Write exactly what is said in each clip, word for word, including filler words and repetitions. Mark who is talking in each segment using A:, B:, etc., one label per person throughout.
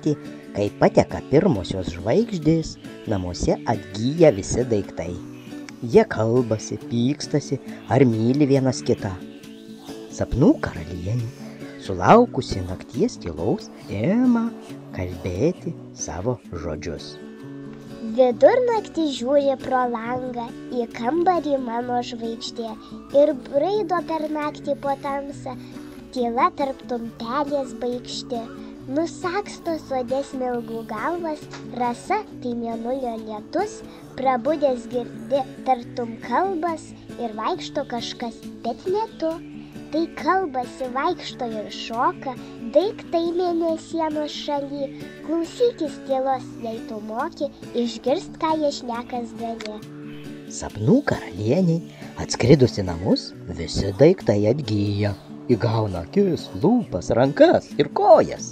A: naktį, kai pateka pirmosios žvaigždės, namuose atgyja visi daiktai. Jie kalbasi, pykstasi ar myli vienas kitą. Sapnų karalienė, sulaukusi nakties tylaus, ima kalbėti savo žodžius.
B: Vidurnaktį žiūri pro langą į kambarį mano žvaigždė ir braido per naktį po tamsą, tyla tarptum pelės baikšti. Nusaksto sode smilgų galvas, rasa tai mėnulio lietus, prabudęs girdi tartum kalbas ir vaikšto kažkas, bet ne tu. Tai kalbasi, vaikšto ir šoka, daiktai mėnesienos šaly, klausykis tylos, jei tu moki, išgirst, ką jie šnekas gali.
A: Sapnų karalieniai, atskridus į namus, visi daiktai atgyja, įgauna akis, lūpas, rankas ir kojas.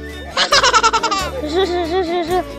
B: Žu, žu, žu, žu, žu.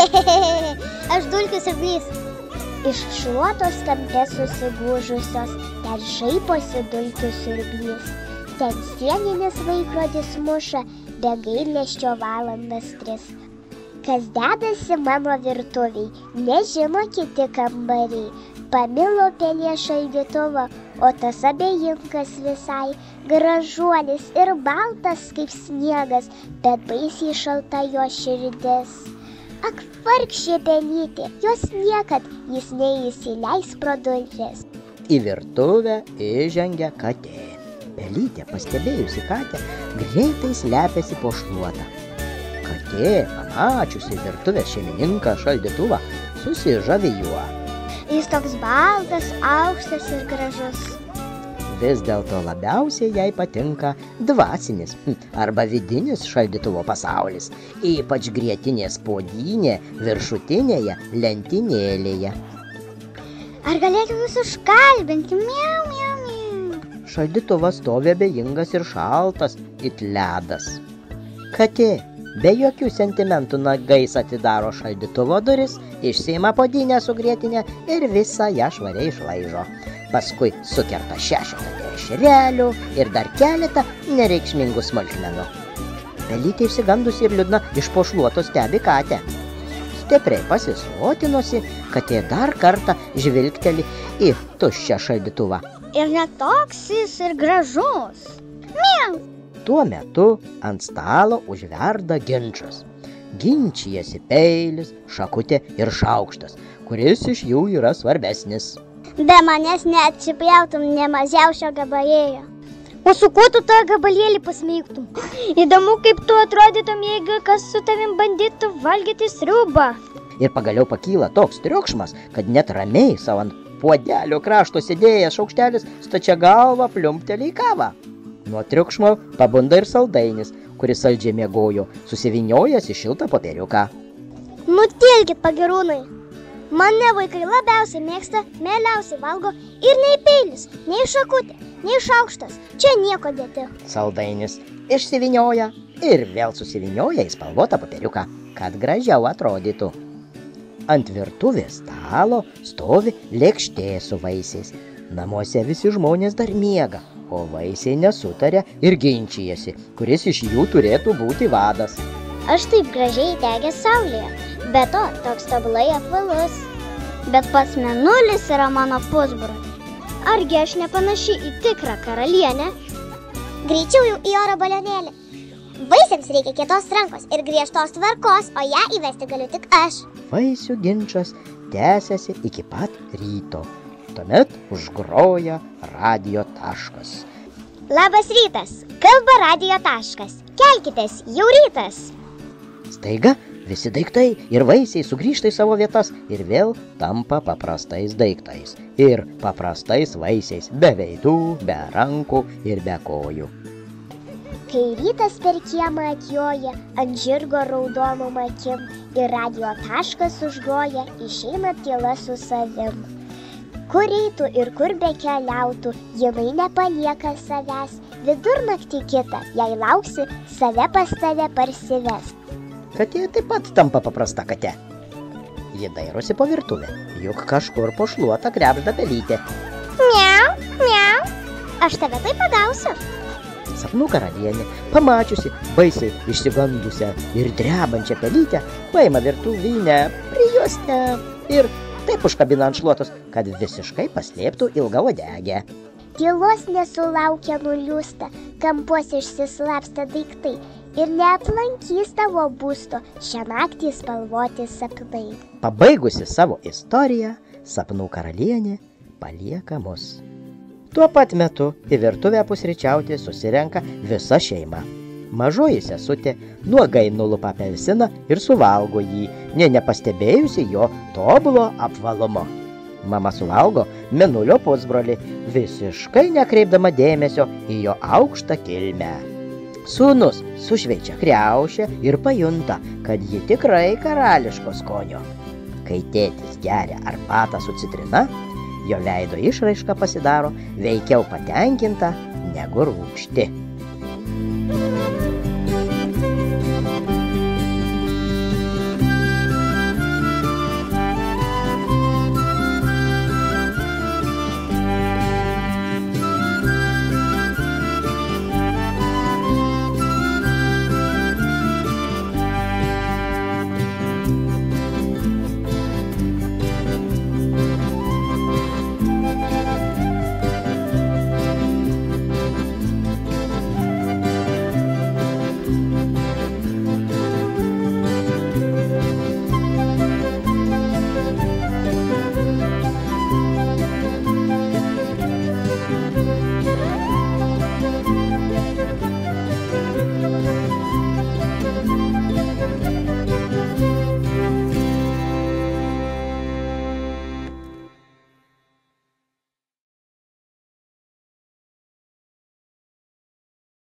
B: Aš dulkių siurblys. Iš šluotos kampe susigūžusios, ten šaiposi dulkių siurblys. Ten sieninis laikrodis muša, be gailesčio valandas tris. Kas dedasi mano virtuviai, nežino kiti kambariai. Pamilo pelė šaldytuvą, o tas abejingas visai. Gražuolis ir baltas kaip sniegas, bet baisiai šalta jo širdis. Ak, vargšė pelytė, jos niekad jis neįsileis pro duris.
A: Į virtuvę įžengia katė. Pelytė, pastebėjusi katę, greitai slepiasi po šluotą. Katė, pamačiusi virtuvės šeimininką šaldytuvą, susižavi juo.
B: Jis toks baltas, aukštas ir gražus.
A: Vis dėlto labiausiai jai patinka dvasinis arba vidinis šaldytuvo pasaulis, ypač grietinės puodynė viršutinėje lentynėlėje.
B: Ar galėtum jūs užkalbinti? Miau, miau, miau.
A: Šaldytuvas stovi abejingas ir šaltas, it ledas. Katė be jokių sentimentų nagais atidaro šaldytuvo duris, išsiima puodynę su grietinė ir visą ją švariai išlaižo. Paskui sukerta šešetą dešrelių ir dar keletą nereikšmingų smulkmenų. Pelytė išsigandusi ir liūdna iš po šluotos stebi katę. Stipriai pasisotinusi, katė dar kartą žvilgteli į tuščią šaldytuvą.
B: Ir net toks jis ir gražus. Miau.
A: Tuo metu ant stalo užverda ginčas. Ginčijasi peilis, šakutė ir šaukštas, kuris iš jų yra svarbesnis.
B: Be manęs neatsipjautum ne mažiausio gabalėlio. O su kuo tu tą gabalėlį pasmeigtum? Įdomu, kaip tu atrodytum, jeigu kas su tavim bandytų valgyti sriubą.
A: Ir pagaliau pakyla toks triukšmas, kad net ramiai savo ant puodelio krašto sėdėjęs šaukštelis stačia galva pliumpteli į kavą. Nuo triukšmo pabunda ir saldainis, kuris saldžiai miegojo, susivyniojęs į šiltą popieriuką.
B: Nutilkit, pagirūnai. Mane vaikai labiausiai mėgsta, mieliausiai valgo ir nei peilis, nei šakutė, nei šaukštas. Čia nieko dėti.
A: Saldainis išsivynioja ir vėl susivynioja į spalvotą popieriuką, kad gražiau atrodytų. Ant virtuvės stalo stovi lėkštė su vaisiais. Namuose visi žmonės dar miega, o vaisiai nesutaria ir ginčijasi, kuris iš jų turėtų būti vadas.
B: Aš taip gražiai degęs saulėje, be to toks tobulai apvalus. Bet pats mėnulis yra mano pusbroli. Argi aš nepanaši į tikrą karalienę? Greičiau jau į oro balionėlį. Vaisiams reikia kietos rankos ir griežtos tvarkos, o ją įvesti galiu tik aš.
A: Vaisių ginčas tęsiasi iki pat ryto. Tuomet užgroja radijo taškas.
B: Labas rytas, kalba radijo taškas. Kelkitės, jau rytas.
A: Staiga visi daiktai ir vaisiai sugrįžta į savo vietas ir vėl tampa paprastais daiktais ir paprastais vaisiais, be veidų, be rankų ir be kojų.
B: Kai rytas per kiemą atjoja, ant žirgo raudonom akim ir radijo taškas užgroja, išeina tyla su savim. Kur eitų ir kur bekeliautų, jinai nepalieka savęs. Vidurnaktį kitą, jei lauksi, save pas tave parsives.
A: Katė taip pat tampa paprasta katė. Ji dairosi po virtuvę, juk kažkur po šluotą krebžda pelytė.
B: Miau, miau, aš tave tai pagausiu.
A: Sapnų karalienė, pamačiusi baisiai išsigandusią ir drebančią pelytę, paima virtuvinę prijuostę ir taip užkabina ant šluotos, kad visiškai paslėptų ilgą uodegę.
B: Tylos nesulaukia nuliūsta, kampuose išsislapsta daiktai ir neaplankys tavo būsto šią naktį spalvoti sapnai.
A: Pabaigusi savo istoriją, sapnų karalienė palieka mus. Tuo pat metu į virtuvę pusryčiauti susirenka visa šeima. Mažoji sesutė nuogai nulupa apelsiną ir suvalgo jį, nė nepastebėjusi jo tobulo apvalumo. Mama suvalgo mėnulio pusbrolį, visiškai nekreipdama dėmesio į jo aukštą kilmę. Sūnus sušveičia kriaušę ir pajunta, kad ji tikrai karališko skonio. Kai tėtis geria arbatą su citrina, jo veido išraiška pasidaro veikiau patenkinta negu rūgšti.